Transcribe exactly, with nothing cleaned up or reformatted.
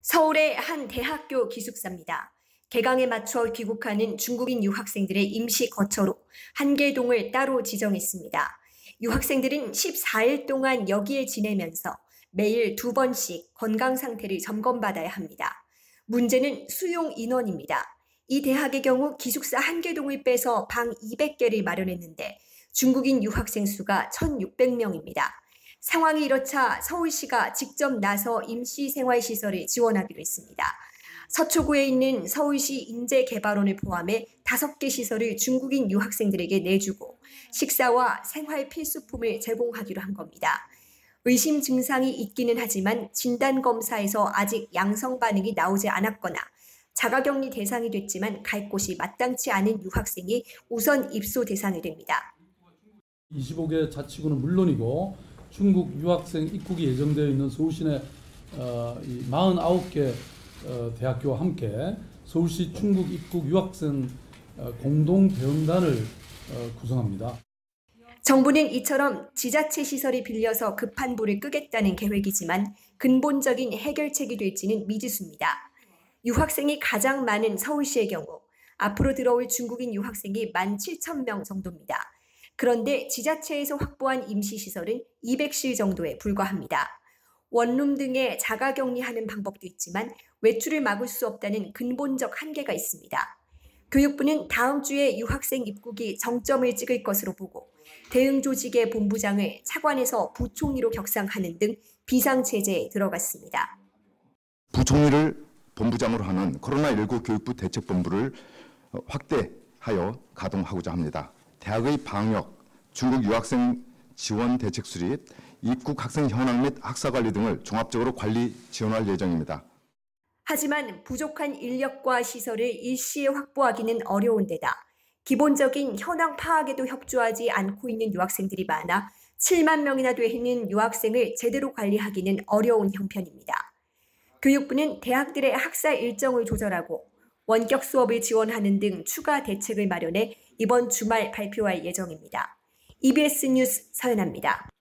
서울의 한 대학교 기숙사입니다. 개강에 맞춰 귀국하는 중국인 유학생들의 임시 거처로 한계동을 따로 지정했습니다. 유학생들은 십사 일 동안 여기에 지내면서 매일 두 번씩 건강 상태를 점검받아야 합니다. 문제는 수용 인원입니다. 이 대학의 경우 기숙사 한계동을 빼서 방 이백 개를 마련했는데 중국인 유학생 수가 천육백 명입니다. 상황이 이렇자 서울시가 직접 나서 임시생활시설을 지원하기로 했습니다. 서초구에 있는 서울시 인재개발원을 포함해 다섯 개 시설을 중국인 유학생들에게 내주고 식사와 생활 필수품을 제공하기로 한 겁니다. 의심 증상이 있기는 하지만 진단검사에서 아직 양성 반응이 나오지 않았거나 자가격리 대상이 됐지만 갈 곳이 마땅치 않은 유학생이 우선 입소 대상이 됩니다. 이십오 개 자치구는 물론이고 중국 유학생 입국이 예정되어 있는 서울시 내 어, 이 사십구 개 어, 대학교와 함께 서울시 중국 입국 유학생 어, 공동 대응단을 어, 구성합니다. 정부는 이처럼 지자체 시설이 빌려서 급한 불을 끄겠다는 계획이지만 근본적인 해결책이 될지는 미지수입니다. 유학생이 가장 많은 서울시의 경우 앞으로 들어올 중국인 유학생이 만 칠천 명 정도입니다. 그런데 지자체에서 확보한 임시시설은 이백 실 정도에 불과합니다. 원룸 등의 자가격리하는 방법도 있지만 외출을 막을 수 없다는 근본적 한계가 있습니다. 교육부는 다음 주에 유학생 입국이 정점을 찍을 것으로 보고 대응조직의 본부장을 차관에서 부총리로 격상하는 등 비상체제에 들어갔습니다. 부총리를 본부장으로 하는 코로나 십구 교육부 대책본부를 확대하여 가동하고자 합니다. 대학의 방역, 중국 유학생 지원 대책 수립, 입국 학생 현황 및 학사 관리 등을 종합적으로 관리 지원할 예정입니다. 하지만 부족한 인력과 시설을 일시에 확보하기는 어려운 데다 기본적인 현황 파악에도 협조하지 않고 있는 유학생들이 많아 칠만 명이나 되는 유학생을 제대로 관리하기는 어려운 형편입니다. 교육부는 대학들의 학사 일정을 조절하고 원격 수업을 지원하는 등 추가 대책을 마련해 이번 주말 발표할 예정입니다. 이비에스 뉴스 서연아입니다.